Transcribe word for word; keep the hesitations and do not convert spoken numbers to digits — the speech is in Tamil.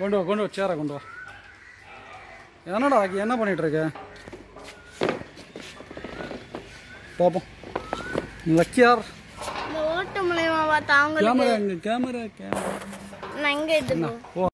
கொண்டு வா கொண்டு வா சேரை கொண்டு வா. என்னடா என்ன பண்ணிட்டு இருக்க? பாப்போம். லக்கியார் இந்த ஓட்டு மூலமா பார்த்தா அவங்க கேமரா எங்க கேமரா கேமரா நான் எங்க எடுத்து